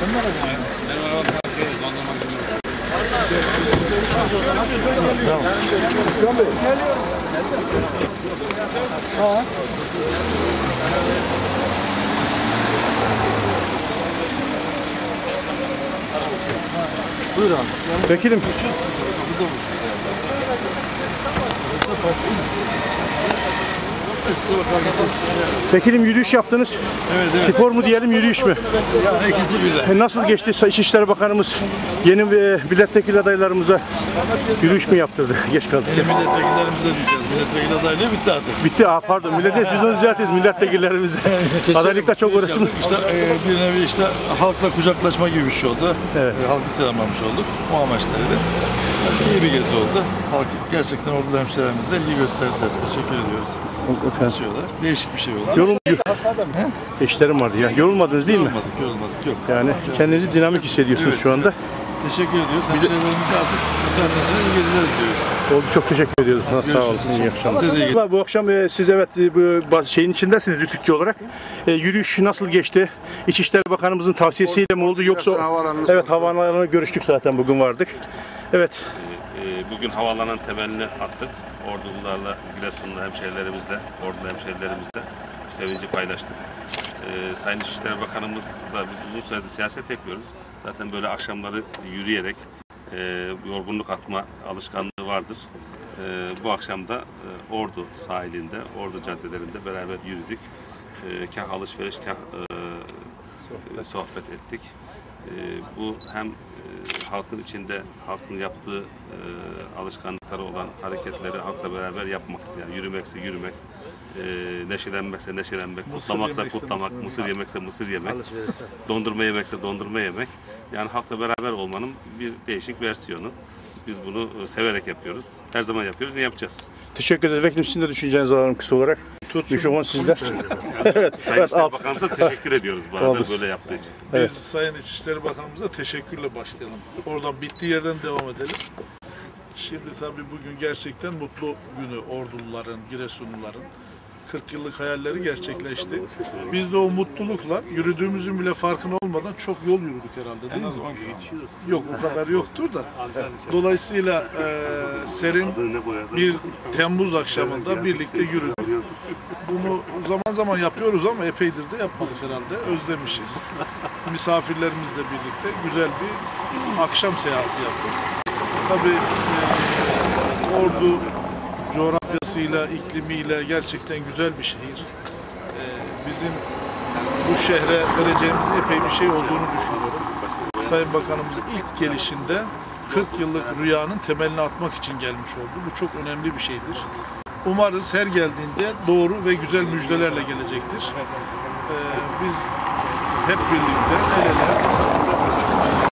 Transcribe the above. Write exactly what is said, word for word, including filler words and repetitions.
Ha. Buyur abi. Vekilim. Vekilim yürüyüş yaptınız. Evet, evet. Spor mu diyelim, yürüyüş mü? Yani ikisi birden. E nasıl geçti? İçişleri Bakanımız yeni e, milletvekili adaylarımıza yürüyüş mü yaptırdı? Geç kaldık. Yine milletvekillerimize diyeceğiz. Milletvekili adaylığı bitti artık. Bitti. Aa, pardon. Milletiz biz onu düzeltiz milletvekillerimize. Adaylıkta çok uğraşım. İşte e, bir nevi işte halkla kucaklaşma gibi bir şey oldu. Evet. E, halkı selamlamış olduk. O amaçlarıydı. İyi bir gezi oldu. Halk gerçekten orada hemşehrilerimizle ilgi gösterdiler. Teşekkür ediyoruz. Çalışıyorlar. Değişik bir şey oldu. Yorul İşlerim vardı ya. Yorulmadınız değil mi? Yorulmadık, yorulmadık. Yok. Yani kendinizi dinamik hissediyorsunuz Evet, şu anda. Teşekkür ediyoruz. Hemşehrilerimize artık mesajlarınızla iyi geziler diliyoruz. Oldu, çok teşekkür ediyoruz. Sağ Görüşürüz. olasın. İyi akşamlar. Size de iyi. Bu akşam e, siz evet e, bu bazı şeyin içindesiniz Rütükçü olarak. E, yürüyüş nasıl geçti? İçişleri Bakanımızın tavsiyesiyle mi oldu yoksa? Evet, havaalanına görüştük zaten, bugün vardık. Evet. Bugün havaalanının temelini attık. Ordularla, Giresunlu hemşehrilerimizle, Ordulu hemşehrilerimizle bu sevinci paylaştık. Ee, Sayın İçişleri Bakanımızla biz uzun süredir siyaset yapıyoruz. Zaten böyle akşamları yürüyerek e, yorgunluk atma alışkanlığı vardır. E, bu akşam da e, Ordu sahilinde, Ordu caddelerinde beraber yürüdük. E, kah alışveriş, kah e, sohbet ettik. E, bu hem e, halkın içinde, halkın yaptığı e, alışkanlıkları olan hareketleri halkla beraber yapmak. Yani yürümekse yürümek, e, neşelenmekse neşelenmek, kutlamaksa kutlamak, mısır yemekse mısır yemek, dondurma yemekse dondurma yemek. Yani halkla beraber olmanın bir değişik versiyonu. Biz bunu e, severek yapıyoruz. Her zaman yapıyoruz. Ne yapacağız? Teşekkür ederiz. Vekilim, sizin de düşüncenizi alalım kısa olarak. Tut, Mikrofon sizde. Evet, Sayın İçişleri Bakanımıza teşekkür ediyoruz bu arada Oldu. böyle yaptığı için. Evet. Biz Sayın İçişleri Bakanımıza teşekkürle başlayalım. Oradan bittiği yerden devam edelim. Şimdi tabii bugün gerçekten mutlu günü Orduluların, Giresunluların. kırk yıllık hayalleri gerçekleşti. Biz de o mutlulukla yürüdüğümüzün bile farkına olmadan çok yol yürüdük herhalde, değil mi? Yok, o kadar yoktur da. Dolayısıyla e, serin bir Temmuz akşamında birlikte yürüdük. Bunu zaman zaman yapıyoruz ama epeydir de yapmadık herhalde. Özlemişiz. Misafirlerimizle birlikte güzel bir akşam seyahati yaptık. Tabii e, Ordu coğrafyasıyla, iklimiyle gerçekten güzel bir şehir. Ee, bizim bu şehre vereceğimiz epey bir şey olduğunu düşünüyorum. Sayın Bakanımız ilk gelişinde kırk yıllık rüyanın temelini atmak için gelmiş oldu. Bu çok önemli bir şeydir. Umarız her geldiğinde doğru ve güzel müjdelerle gelecektir. Ee, biz hep birlikte el ele